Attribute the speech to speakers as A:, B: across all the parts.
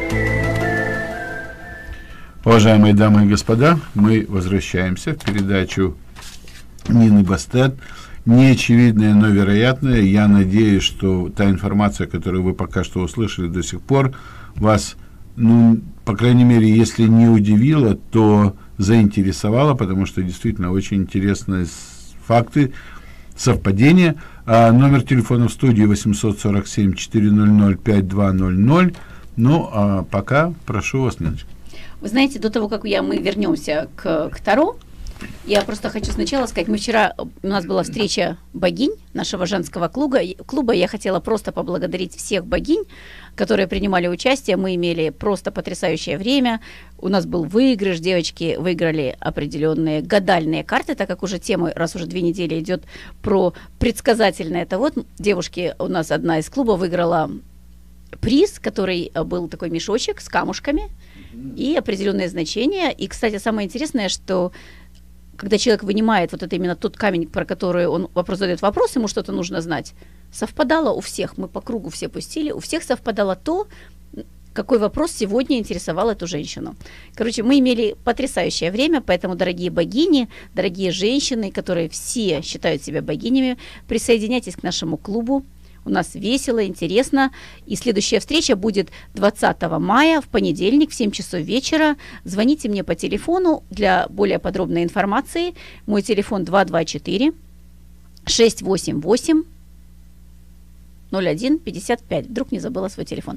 A: Уважаемые дамы и господа, мы возвращаемся в передачу Нины Бастет. Неочевидное, но вероятное. Я надеюсь, что та информация, которую вы пока что услышали до сих пор, вас, ну, по крайней мере, если не удивила, то заинтересовала, потому что действительно очень интересные факты, совпадения. Номер телефона в студии 847-400-5200. Ну, а пока прошу вас, Ниночка.
B: Вы знаете, до того, как мы вернемся к Таро, я просто хочу сначала сказать, у нас была встреча богинь нашего женского клуба. Я хотела просто поблагодарить всех богинь, которые принимали участие. Мы имели просто потрясающее время. У нас был выигрыш, девочки выиграли определенные гадальные карты, так как уже тема, раз уже 2 недели идет про предсказательное. Это вот девушки, у нас одна из клуба выиграла приз, который был такой мешочек с камушками и определенные значения. И, кстати, самое интересное, что когда человек вынимает вот это именно тот камень, про который он задает вопрос, ему что-то нужно знать, совпадало у всех, мы по кругу все пустили, у всех совпадало то, какой вопрос сегодня интересовал эту женщину. Короче, мы имели потрясающее время, поэтому, дорогие богини, дорогие женщины, которые все считают себя богинями, присоединяйтесь к нашему клубу. У нас весело, интересно. И следующая встреча будет 20 мая, в понедельник, в 7 часов вечера. Звоните мне по телефону для более подробной информации. Мой телефон 224-688-01-55. Вдруг не забыла свой телефон.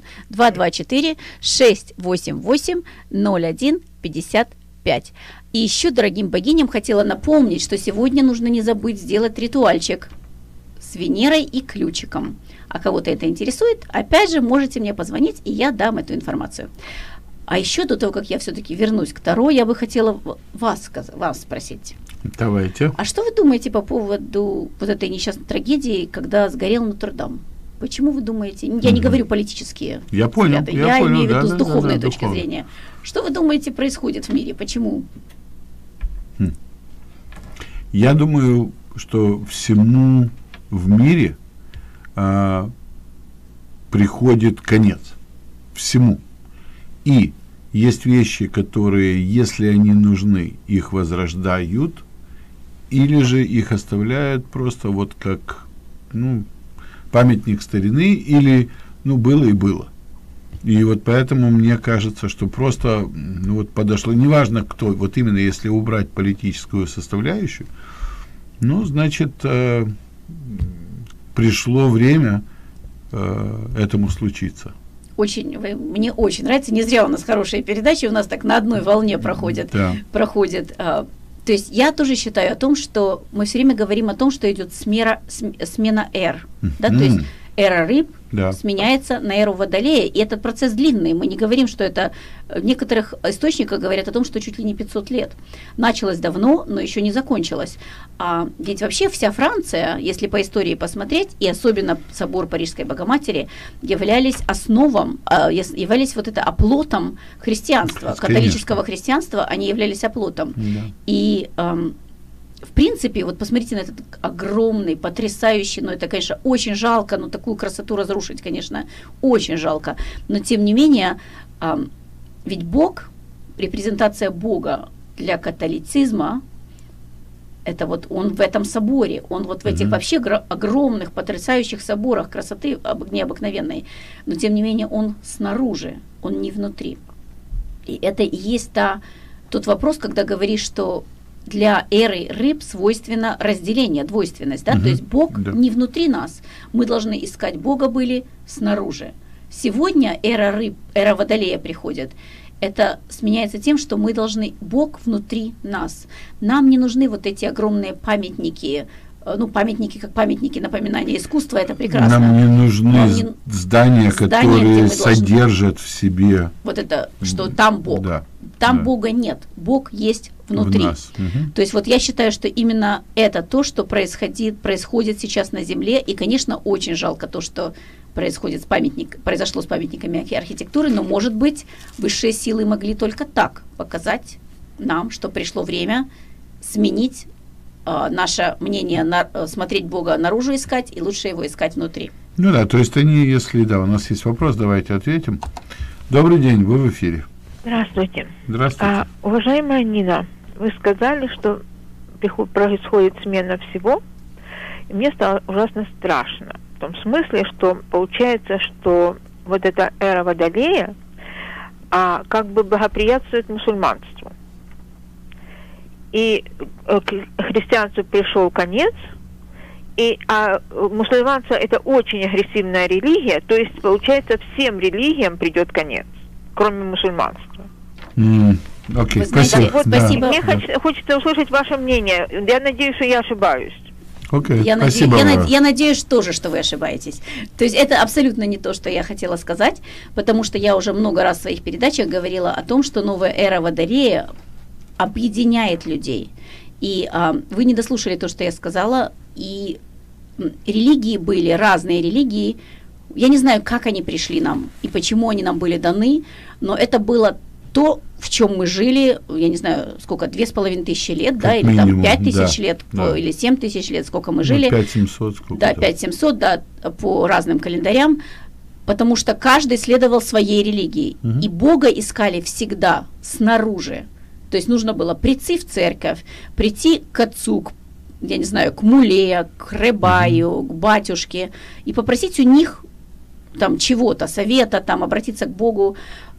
B: 224-688-01-55. И еще дорогим богиням хотела напомнить, что сегодня нужно не забыть сделать ритуальчик с Венерой и ключиком. А кого-то это интересует, опять же, можете мне позвонить, и я дам эту информацию. А еще до того, как я все-таки вернусь к Таро, я бы хотела вас спросить.
A: Давайте.
B: А что вы думаете по поводу вот этой несчастной трагедии, когда сгорел Нотр-Дам? Почему вы думаете? Я не говорю политические взгляды, я имею в виду с духовной точки зрения. Что вы думаете происходит в мире? Почему?
A: Я думаю, что всему в мире приходит конец. Всему. И есть вещи, которые, если они нужны, их возрождают, или же их оставляют просто вот как, памятник старины, или, было и было. И вот поэтому мне кажется, что просто, подошло, неважно кто, вот именно если убрать политическую составляющую, значит, пришло время этому случиться.
B: Мне очень нравится, не зря у нас хорошие передачи, у нас так на одной волне проходят.
A: Да.
B: То есть я тоже считаю о том, что мы все время говорим о том, что идет смена эр, да, то есть эра рыб сменяется на эру Водолея, и этот процесс длинный. Мы не говорим, что это... В некоторых источниках говорят о том, что чуть ли не 500 лет. Началось давно, но еще не закончилось. Ведь вообще вся Франция, если по истории посмотреть, и особенно собор Парижской Богоматери, являлись оплотом христианства, католического христианства, они являлись оплотом.
A: Да.
B: И... в принципе, вот посмотрите на этот огромный, потрясающий, это, конечно, очень жалко, такую красоту разрушить, конечно, очень жалко. Но, тем не менее, ведь Бог, репрезентация Бога для католицизма, это вот он в этом соборе, он вот в этих вообще огромных, потрясающих соборах красоты необыкновенной, но, тем не менее, он снаружи, он не внутри. И это и есть тот вопрос, когда говоришь, что для эры рыб свойственно разделение, двойственность, да? То есть Бог не внутри нас. Мы должны искать Бога были снаружи. Сегодня эра рыб, эра Водолея приходит. Это сменяется тем, что мы должны Бог внутри нас. Нам не нужны вот эти огромные памятники, памятники как памятники напоминания искусства, это прекрасно.
A: Нам не нужны здания, которые содержат в себе... Вот
B: это, что там Бог. Там Бога нет. Бог есть внутри. То есть вот я считаю, что именно это то, что происходит сейчас на Земле. И, конечно, очень жалко то, что произошло с памятниками архитектуры, но, может быть, высшие силы могли только так показать нам, что пришло время сменить наше мнение, смотреть Бога наружу искать, и лучше его искать внутри.
A: То есть они, если, у нас есть вопрос, давайте ответим. Добрый день, вы в эфире.
C: Здравствуйте.
A: Здравствуйте.
C: Уважаемая Нина, вы сказали, что происходит смена всего, и мне стало ужасно страшно. В том смысле, что получается, что вот эта эра Водолея как бы благоприятствует мусульманству. И к христианству пришел конец, мусульманство – это очень агрессивная религия, то есть, получается, всем религиям придет конец, кроме мусульманства.
A: Окей,
B: спасибо.
C: Вот,
B: Спасибо.
C: Мне хочется услышать ваше мнение. Я надеюсь, что я ошибаюсь.
A: Окей,
B: Я,
A: спасибо.
B: я надеюсь тоже, что вы ошибаетесь. То есть это абсолютно не то, что я хотела сказать, потому что я уже много раз в своих передачах говорила о том, что новая эра Водолея объединяет людей. И вы не дослушали то, что я сказала, и религии были, разные религии. Я не знаю, как они пришли нам и почему они нам были даны, но это было то, в чем мы жили, я не знаю, сколько, 2500 лет, как да, или
A: минимум,
B: там 5000
A: да,
B: лет,
A: да.
B: Или 7000 лет, сколько мы жили.
A: 5700 сколько.
B: Да, 5700, да, по разным календарям, потому что каждый следовал своей религии, и Бога искали всегда снаружи. То есть нужно было прийти в церковь, прийти к отцу, я не знаю, к муле, к рыбаю, к батюшке, и попросить у них там чего-то, совета, там, обратиться к Богу.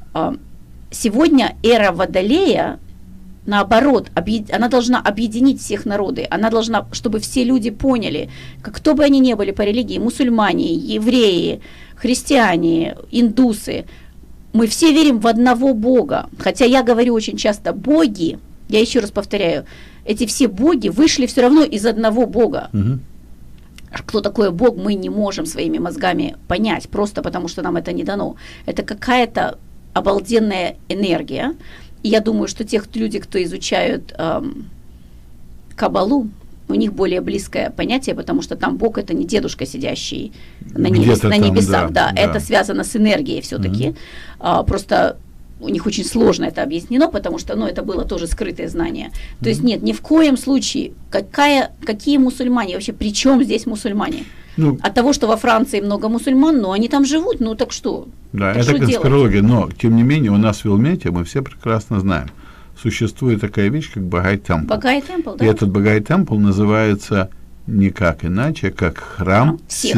B: Сегодня эра Водолея, наоборот, она должна объединить всех народы, она должна, чтобы все люди поняли, кто бы они ни были по религии, мусульмане, евреи, христиане, индусы, мы все верим в одного Бога. Хотя я говорю очень часто боги, я еще раз повторяю, эти все боги вышли все равно из одного Бога. Кто такой Бог, мы не можем своими мозгами понять, просто потому что нам это не дано. Это какая-то обалденная энергия. И я думаю, что тех люди, кто изучают Каббалу, у них более близкое понятие, потому что там Бог – это не дедушка, сидящий на небесах. Да, это связано с энергией все-таки. Просто у них очень сложно это объяснено, потому что это было тоже скрытое знание. То есть нет, ни в коем случае, какие мусульмане, вообще при чем здесь мусульмане? От того, что во Франции много мусульман, но они там живут, так что?
A: Да,
B: так
A: это
B: что
A: конспирология, но тем не менее у нас в Вилмете, мы все прекрасно знаем, существует такая вещь, как Багай-темпл.
B: Багай-темпл, да.
A: И этот Багай-темпл называется никак иначе, как храм всех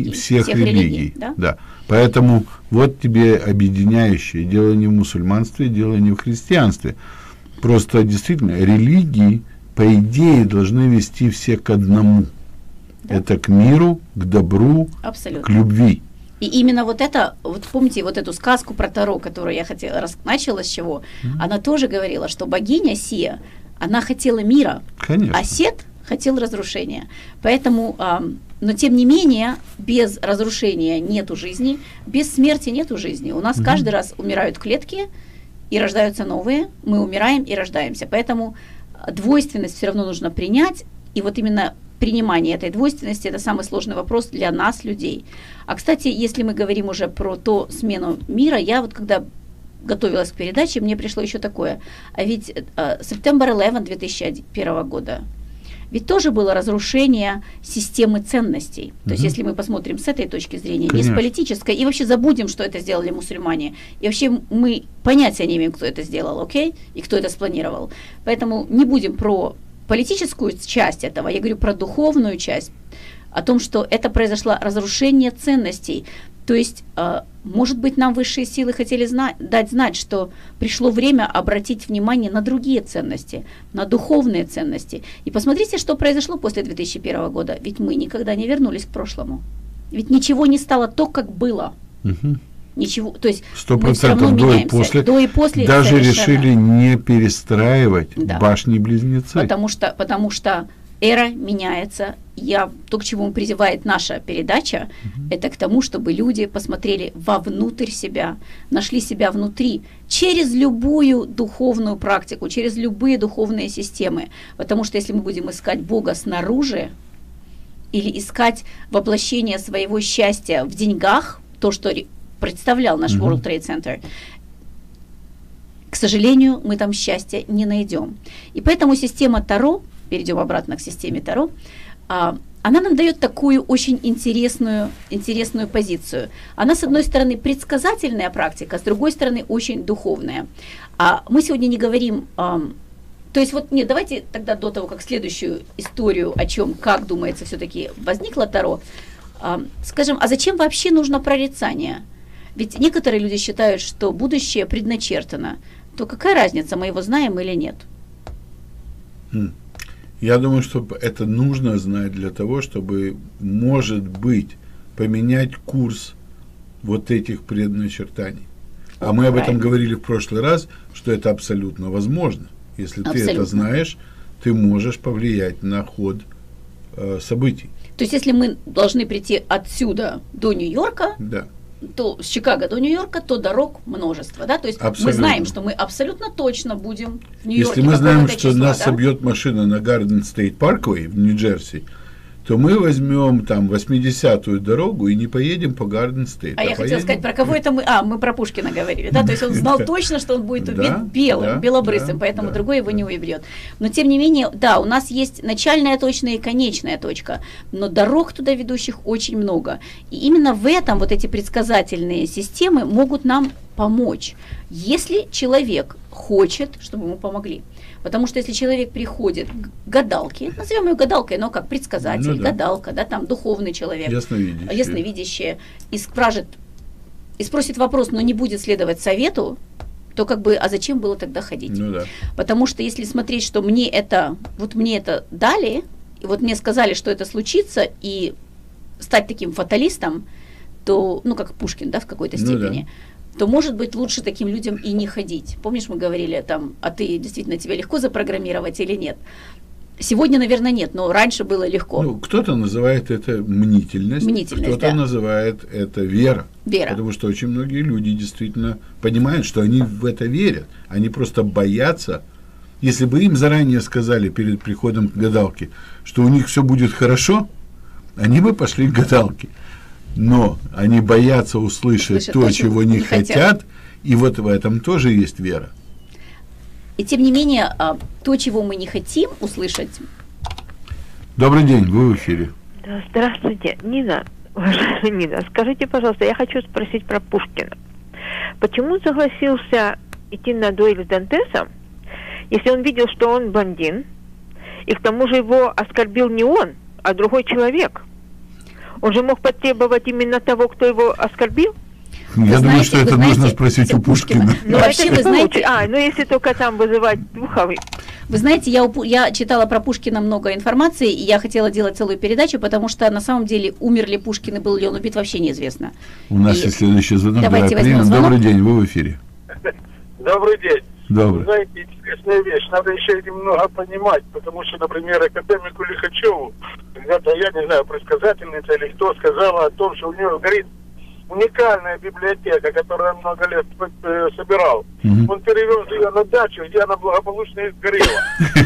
A: религий. Да. Поэтому вот тебе объединяющее. Дело не в мусульманстве, дело не в христианстве. Просто действительно религии, по идее, должны вести все к одному. Да. Это к миру, к добру, абсолютно, к любви.
B: И именно вот это, вот помните вот эту сказку про Таро, которую я начала с чего, она тоже говорила, что богиня Сия, она хотела мира,
A: конечно,
B: а Сет хотел разрушения. Поэтому, но тем не менее, без разрушения нету жизни, без смерти нету жизни. У нас каждый раз умирают клетки и рождаются новые, мы умираем и рождаемся. Поэтому двойственность все равно нужно принять, и вот именно принимание этой двойственности – это самый сложный вопрос для нас, людей. А, кстати, если мы говорим уже про смену мира, я вот когда готовилась к передаче, мне пришло еще такое. А ведь September 11 2001 года, ведь тоже было разрушение системы ценностей. То есть если мы посмотрим с этой точки зрения,
A: конечно,
B: не с политической, и вообще забудем, что это сделали мусульмане, и вообще мы понятия не имеем, кто это сделал, окей, и кто это спланировал. Поэтому не будем про политическую часть этого, я говорю про духовную часть, о том, что это произошло разрушение ценностей. То есть, может быть, нам высшие силы хотели дать знать, что пришло время обратить внимание на другие ценности, на духовные ценности. И посмотрите, что произошло после 2001 года. Ведь мы никогда не вернулись к прошлому. Ведь ничего не стало то, как было. Ничего, то есть
A: 100% до и после даже совершенно решили не перестраивать башни-близнецы.
B: Потому что эра меняется. То, к чему призывает наша передача, это к тому, чтобы люди посмотрели вовнутрь себя, нашли себя внутри, через любую духовную практику, через любые духовные системы. Потому что если мы будем искать Бога снаружи, или искать воплощение своего счастья в деньгах, то, что представлял наш World Trade Center, к сожалению, мы там счастья не найдем. И поэтому система Таро, перейдем обратно к системе Таро, она нам дает такую очень интересную позицию. Она, с одной стороны, предсказательная практика, с другой стороны, очень духовная. А мы сегодня не говорим... То есть вот, нет, давайте тогда до того, как следующую историю, о чем, как думается, все-таки возникло Таро, скажем, а зачем вообще нужно прорицание? Ведь некоторые люди считают, что будущее предначертано. То какая разница, мы его знаем или нет?
A: Я думаю, что это нужно знать для того, чтобы, может быть, поменять курс вот этих предначертаний. А мы об этом говорили в прошлый раз, что это абсолютно возможно. Если ты это знаешь, ты можешь повлиять на ход событий.
B: То есть, если мы должны прийти отсюда до Нью-Йорка,
A: да,
B: то с Чикаго до Нью-Йорка, то дорог множество, да? То есть
A: абсолютно.
B: Мы знаем, что мы абсолютно точно будем в Нью-Йорке.
A: Если мы знаем, что нас собьет машина на Гарден Стейт Парквей в Нью-Джерси, то мы возьмем там 80-ю дорогу и не поедем по Гарден Стейт.
B: А я хотела сказать, про кого это мы? Мы про Пушкина говорили, да? То есть он знал точно, что он будет убит белым, белобрысым, поэтому другой его не убьет. Но тем не менее, да, у нас есть начальная точка и конечная точка, но дорог туда ведущих очень много. И именно в этом вот эти предсказательные системы могут нам помочь, если человек хочет, чтобы ему помогли. Потому что если человек приходит к гадалке, назовем ее гадалкой, но как предсказатель, гадалка, да, там духовный человек, ясновидящий, и спросит вопрос, но не будет следовать совету, то как бы, а зачем было тогда ходить? Потому что если смотреть, что мне это дали, и вот мне сказали, что это случится, и стать таким фаталистом, то, как Пушкин, да, в какой-то степени, то, может быть, лучше таким людям и не ходить. Помнишь, мы говорили там, а ты действительно, тебя легко запрограммировать или нет? Сегодня, наверное, нет, но раньше было легко.
A: Кто-то называет это мнительность, кто-то называет это вера. Потому что очень многие люди действительно понимают, что они в это верят. Они просто боятся. Если бы им заранее сказали перед приходом к гадалке, что у них все будет хорошо, они бы пошли к гадалке. Но они боятся услышать то, чего не хотят, и вот в этом тоже есть вера.
B: И тем не менее, то, чего мы не хотим услышать...
A: Добрый день, вы в эфире.
C: Да, здравствуйте, Нина. Уважаемая Нина, скажите, пожалуйста, я хочу спросить про Пушкина. Почему согласился идти на дуэль с Дантесом, если он видел, что он блондин, и к тому же его оскорбил не он, а другой человек? Он же мог потребовать именно того, кто его оскорбил?
A: Я думаю, что это нужно спросить у Пушкина.
B: Ну, вообще, вы знаете...
C: если только там вызывать духов.
B: Вы знаете, я читала про Пушкина много информации, и я хотела делать целую передачу, потому что на самом деле умер ли Пушкин и был ли он убит, вообще неизвестно.
A: У нас есть следующий звонок.
B: Давайте возьмем звонок.
A: Добрый день, вы в эфире.
D: Добрый день.
A: Добрый.
D: Знаете, интересная вещь. Надо еще немного понимать, потому что, например, академику Лихачеву, когда-то, я не знаю, предсказательница или кто, сказала о том, что у него горит уникальная библиотека, которую он много лет собирал. Он перевез ее на дачу, где она благополучно сгорела.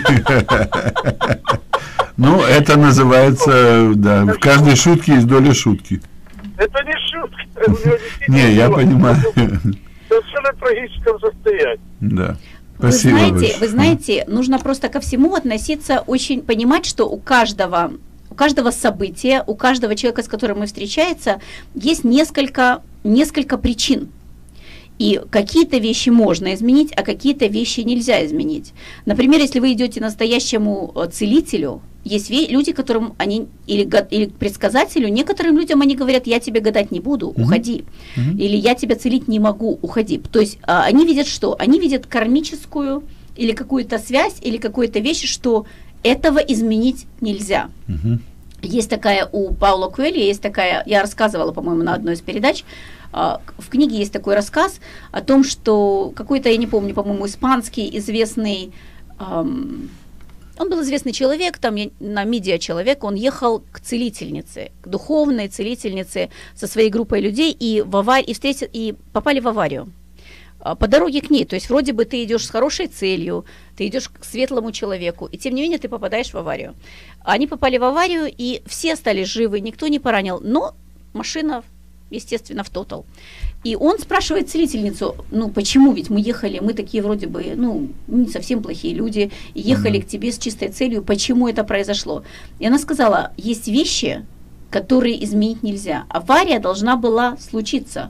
A: Ну, это называется, да, в каждой шутке есть доля шутки.
D: Это не шутка.
A: Не, я понимаю.
D: В совершенно трагическом состоянии.
A: Да.
B: Спасибо. Вы знаете, нужно просто ко всему относиться очень, понимать, что у каждого события, у каждого человека, с которым мы встречаемся, есть несколько причин. И какие-то вещи можно изменить, а какие-то вещи нельзя изменить. Например, если вы идете к настоящему целителю, есть люди, которым они, или предсказателю, некоторым людям они говорят, я тебе гадать не буду, уходи. Или я тебя целить не могу, уходи. То есть они видят что? Они видят кармическую или какую-то связь, или какую-то вещь, что этого изменить нельзя. Есть такая у Паула Коэльо, есть такая, я рассказывала, по-моему, на одной из передач, в книге есть такой рассказ о том, что какой-то, я не помню, по-моему, испанский известный, он был известный человек, там на медиа-человек, он ехал к целительнице, к духовной целительнице со своей группой людей и попали в аварию. По дороге к ней, то есть вроде бы ты идешь с хорошей целью, ты идешь к светлому человеку, и тем не менее ты попадаешь в аварию. Они попали в аварию, и все остались живы, никто не поранил, но машина, естественно, в тотал. И он спрашивает целительницу, ну почему, ведь мы ехали, мы такие вроде бы, ну, не совсем плохие люди, ехали к тебе с чистой целью, почему это произошло? И она сказала, есть вещи, которые изменить нельзя. Авария должна была случиться.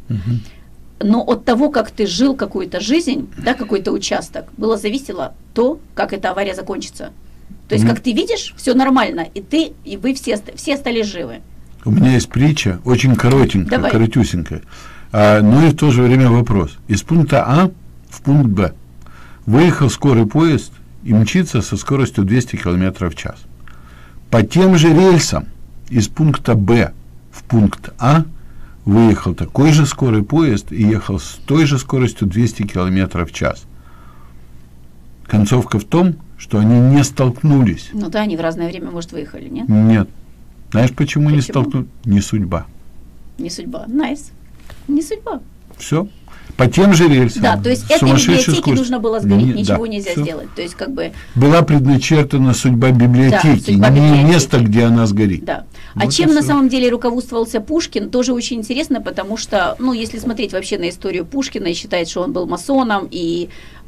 B: Но от того, как ты жил какую-то жизнь, да, какой-то участок, было зависело то, как эта авария закончится. То есть, как ты видишь, все нормально, и вы все стали живы.
A: У меня есть притча, очень коротенькая,
B: Давай.
A: коротюсенькая. Но и в то же время вопрос. Из пункта А в пункт Б выехал скорый поезд и мчится со скоростью 200 км в час. По тем же рельсам из пункта Б в пункт А выехал такой же скорый поезд и ехал с той же скоростью 200 км в час. Концовка в том, что они не столкнулись.
B: Ну да, они в разное время, может, выехали, нет?
A: Нет. Знаешь, почему не
B: Почему?
A: столкнулись? Не судьба.
B: Не судьба. Найс. Не судьба.
A: Все. По тем же рельсам.
B: Да, то есть этой
A: Сумасшедшей
B: библиотеке
A: скоростью.
B: нужно было сгореть,
A: Не-
B: ничего
A: да,
B: нельзя
A: всё.
B: сделать. То есть как бы,
A: Была предначертана судьба библиотеки,
B: Да, судьба
A: не
B: библиотеки.
A: место, где она сгорит.
B: да. А
A: Вот и
B: чем на
A: всё.
B: самом деле руководствовался Пушкин, тоже очень интересно, потому что, ну, если смотреть вообще на историю Пушкина и считать, что он был масоном, и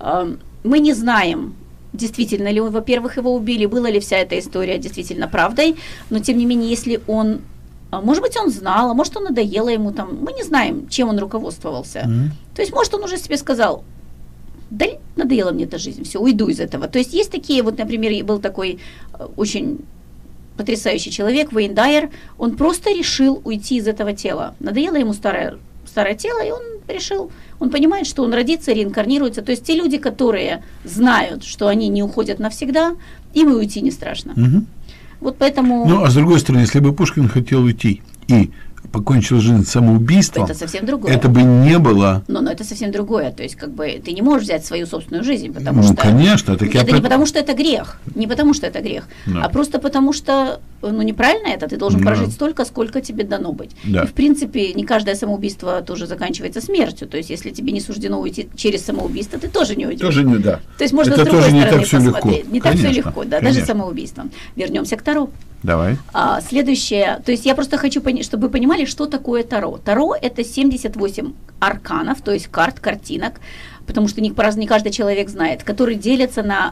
B: мы не знаем, действительно ли он, во-первых, его убили, была ли вся эта история действительно правдой, но тем не менее, если он, может быть, он знал, а может, он надоело ему там, мы не знаем, чем он руководствовался. То есть, может, он уже себе сказал, да надоела мне эта жизнь, все, уйду из этого. То есть есть такие, вот, например, был такой очень потрясающий человек, Уэйн Дайер, он просто решил уйти из этого тела. Надоело ему старое тело, и он решил, он понимает, что он родится, реинкарнируется. То есть те люди, которые знают, что они не уходят навсегда, им и уйти не страшно. Вот поэтому...
A: Ну, а с другой стороны, если бы Пушкин хотел уйти и покончил жизнь самоубийством,
B: это совсем другое.
A: это бы не было...
B: Но это совсем другое. То есть, как бы, ты не можешь взять свою собственную жизнь, потому
A: Ну,
B: что...
A: конечно. Так я
B: Это не потому, что это грех. Не потому, что это грех.
A: Да.
B: А просто потому, что, ну, неправильно это. Ты должен
A: Да.
B: прожить столько, сколько тебе дано быть.
A: Да.
B: И, в принципе, не каждое самоубийство тоже заканчивается смертью. То есть, если тебе не суждено уйти через самоубийство, ты тоже не уйдешь.
A: Тоже не, да.
B: То есть, можно
A: Это
B: с другой
A: тоже не
B: стороны
A: так всё легко.
B: посмотреть. Не так все
A: Конечно,
B: легко, да,
A: конечно.
B: даже самоубийством. Вернемся к Таро.
A: Давай.
B: Следующее, то есть я просто хочу, чтобы вы понимали, что такое Таро. Таро – это 78 арканов, то есть карт, картинок, потому что не каждый человек знает, которые делятся на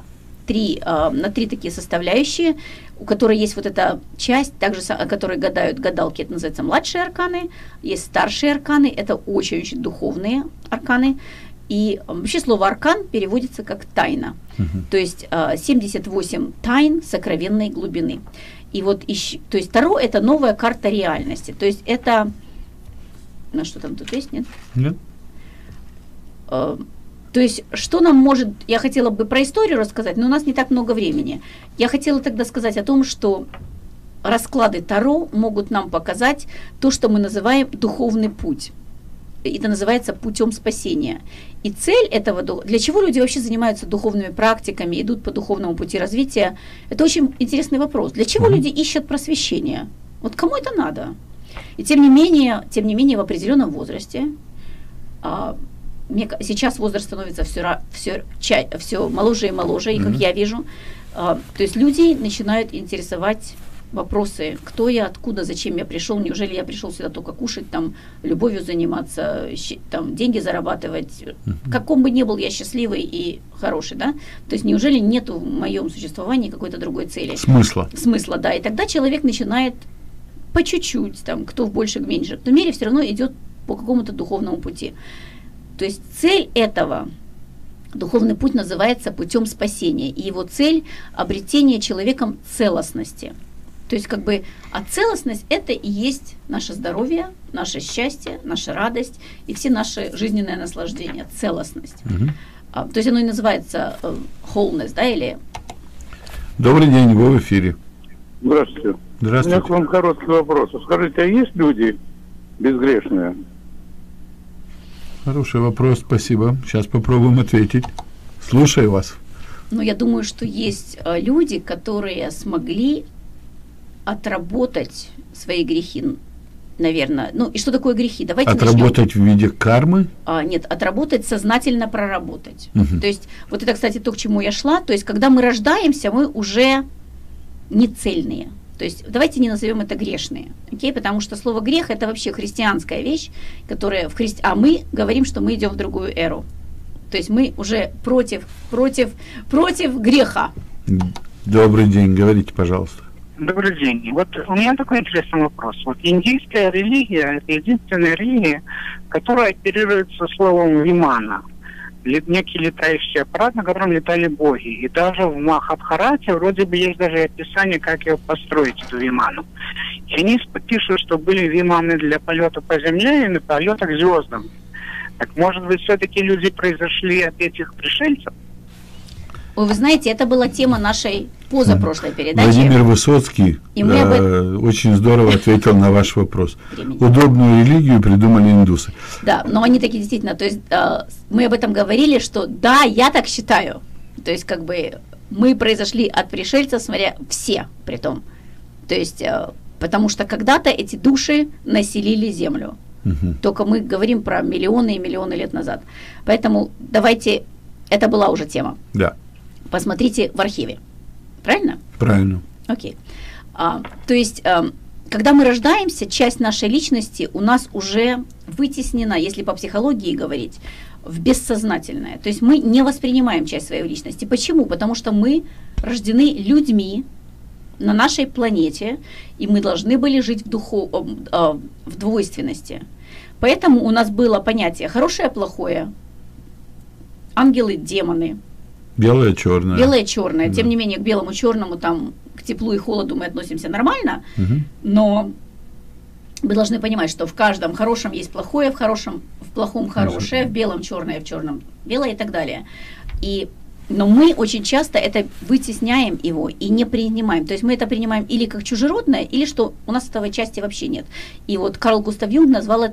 B: три такие составляющие, у которой есть вот эта часть, также, о которой гадают гадалки, это называется младшие арканы, есть старшие арканы, это очень-очень духовные арканы, и вообще слово «аркан» переводится как «тайна», то есть 78 тайн сокровенной глубины. И вот, то есть Таро – это новая карта реальности, то есть это… Ну, что там тут есть, нет?
A: Нет?
B: То есть, что нам может… Я хотела бы про историю рассказать, но у нас не так много времени. Я хотела тогда сказать о том, что расклады Таро могут нам показать то, что мы называем духовный путь. Это называется путем спасения. И цель этого… Для чего люди вообще занимаются духовными практиками, идут по духовному пути развития? Это очень интересный вопрос. Для чего люди ищут просвещение? Вот кому это надо? И тем не менее в определенном возрасте… Сейчас возраст становится все моложе и моложе, и как я вижу, то есть людей начинают интересовать вопросы, кто я, откуда, зачем я пришел, неужели я пришел сюда только кушать, там, любовью заниматься, там, деньги зарабатывать, каком бы ни был я счастливый и хороший, да, то есть неужели нету в моем существовании какой-то другой цели? Смысла, да, и тогда человек начинает по чуть-чуть, там, кто в большей, меньше, в мере все равно идет по какому-то духовному пути. То есть цель этого, духовный путь называется путем спасения, и его цель – обретение человеком целостности. То есть как бы, а целостность – это и есть наше здоровье, наше счастье, наша радость и все наши жизненные наслаждения, целостность. То есть оно и называется wholeness, да, или…
A: Добрый день, вы в эфире.
D: Здравствуйте.
A: Здравствуйте.
D: У меня к вам короткий вопрос. Скажите, а есть люди безгрешные?
A: Хороший вопрос, спасибо. Сейчас попробуем ответить. Слушаю вас.
B: Ну, я думаю, что есть люди, которые смогли отработать свои грехи, наверное. Ну, и что такое грехи? Давайте
A: отработать
B: начнем.
A: В виде кармы?
B: Нет, отработать, сознательно проработать. То есть, вот это, кстати, то, к чему я шла. То есть, когда мы рождаемся, мы уже не цельные. То есть давайте не назовем это грешные, окей? Потому что слово грех это вообще христианская вещь, которая а мы говорим, что мы идем в другую эру. То есть мы уже против греха.
A: Добрый день, говорите, пожалуйста.
E: Добрый день. Вот у меня такой интересный вопрос. Вот индийская религия – это единственная религия, которая оперирует со словом «вимана». Некий летающий аппарат, на котором летали боги. И даже в Махабхарате вроде бы есть даже описание, как его построить, эту виману. И они пишут, что были виманы для полета по земле и на полета к звездам. Так может быть, все-таки люди произошли от этих пришельцев?
B: Вы знаете, это была тема нашей позапрошлой передачи.
A: Владимир Высоцкий очень здорово ответил на ваш вопрос. Удобную религию придумали индусы.
B: Да, но они такие действительно, то есть мы об этом говорили, что да, я так считаю. То есть как бы мы произошли от пришельцев, смотря все при том. То есть потому что когда-то эти души населили землю. Только мы говорим про миллионы и миллионы лет назад. Поэтому давайте, это была уже тема.
A: Да.
B: Посмотрите в архиве. Правильно?
A: Правильно.
B: Окей. То есть, когда мы рождаемся, часть нашей личности у нас уже вытеснена, если по психологии говорить, в бессознательное. То есть мы не воспринимаем часть своей личности. Почему? Потому что мы рождены людьми на нашей планете, и мы должны были жить в двойственности. Поэтому у нас было понятие хорошее, плохое, ангелы, демоны.
A: Белое, черное.
B: Белое, черное.
A: Да.
B: Тем не менее, к белому, черному, там, к теплу и холоду мы относимся нормально, но вы должны понимать, что в каждом хорошем есть плохое, в плохом хорошее, в белом черное, в черном белое и так далее. Но мы очень часто это вытесняем его и не принимаем. То есть мы это принимаем или как чужеродное, или что у нас этого части вообще нет. И вот Карл Густав Юнг назвал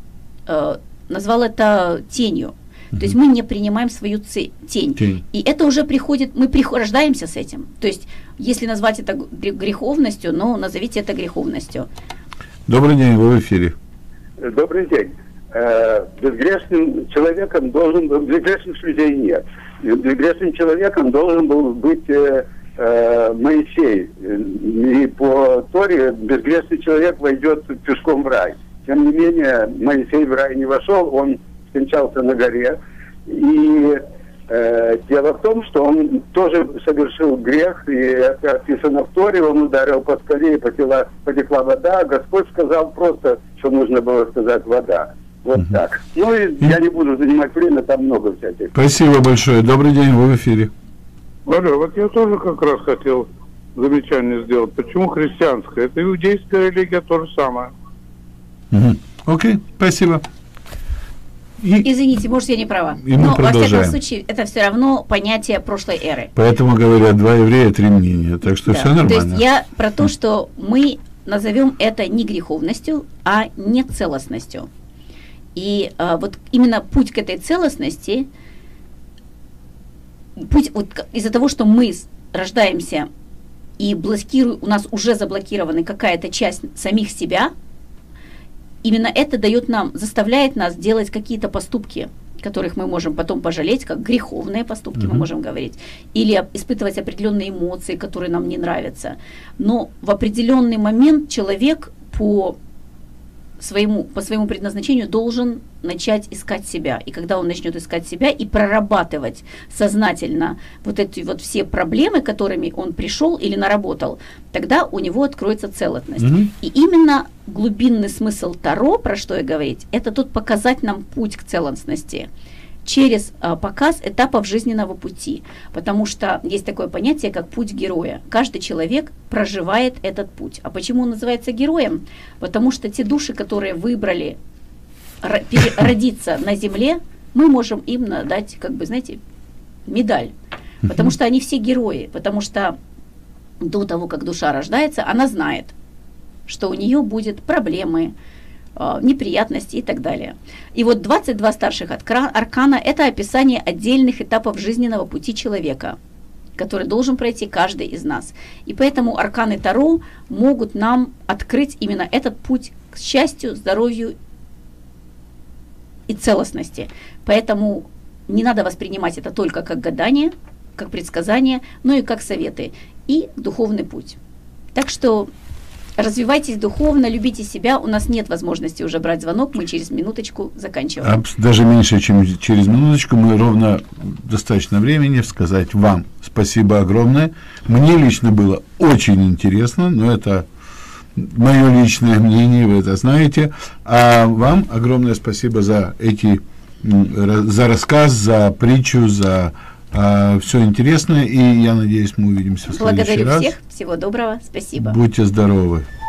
B: это тенью. То есть мы не принимаем свою тень. И это уже приходит, мы рождаемся с этим. То есть если назвать это греховностью, ну, назовите это греховностью.
A: Добрый день, вы в эфире.
F: Добрый день. Безгрешным человеком безгрешных людей нет. Безгрешным человеком должен был быть Моисей. И по Торе безгрешный человек войдет пешком в рай. Тем не менее, Моисей в рай не вошел, он скончался на горе. И дело в том, что он тоже совершил грех, и это описано в Торе, он ударил по скале, и потекла вода, а Господь сказал просто, что нужно было сказать вода. Вот так. Ну и я не буду занимать время, там много всяких.
A: Спасибо большое. Добрый день, вы в эфире.
D: Валерий, вот я тоже как раз хотел замечание сделать. Почему христианская? Это иудейская религия то же самое.
A: Окей, спасибо.
B: Извините, может, я не права. Но, во всяком случае, это все равно понятие прошлой эры.
A: Поэтому говорят, два еврея, три мнения. Так что все нормально.
B: То есть я про то, что мы назовем это не греховностью, а не целостностью. И вот именно путь к этой целостности, из-за того, что мы рождаемся и у нас уже заблокирована какая-то часть самих себя, именно это заставляет нас делать какие-то поступки, которых мы можем потом пожалеть, как греховные поступки, мы можем говорить, или испытывать определенные эмоции, которые нам не нравятся. Но в определенный момент человек по своему предназначению должен начать искать себя. И когда он начнет искать себя и прорабатывать сознательно вот эти вот все проблемы, которыми он пришел или наработал, тогда у него откроется целостность. И именно глубинный смысл Таро, про что я говорить, это тут показать нам путь к целостности через показ этапов жизненного пути. Потому что есть такое понятие, как путь героя. Каждый человек проживает этот путь. А почему он называется героем? Потому что те души, которые выбрали родиться на земле, мы можем им дать, медаль. Потому что они все герои. Потому что до того, как душа рождается, она знает, что у нее будут проблемы, неприятности и так далее. И вот 22 старших аркана – это описание отдельных этапов жизненного пути человека, который должен пройти каждый из нас. И поэтому арканы Таро могут нам открыть именно этот путь к счастью, здоровью и целостности. Поэтому не надо воспринимать это только как гадание, как предсказание, но и как советы и духовный путь. Так что развивайтесь духовно, любите себя. У нас нет возможности уже брать звонок, мы через минуточку заканчиваем.
A: Даже меньше, чем через минуточку, мы ровно достаточно времени сказать вам спасибо огромное. Мне лично было очень интересно, но это мое личное мнение, вы это знаете. А вам огромное спасибо за за рассказ, за притчу, за все интересное. И я надеюсь, мы увидимся в следующий раз.
B: Благодарю всех. Всего доброго. Спасибо.
A: Будьте здоровы.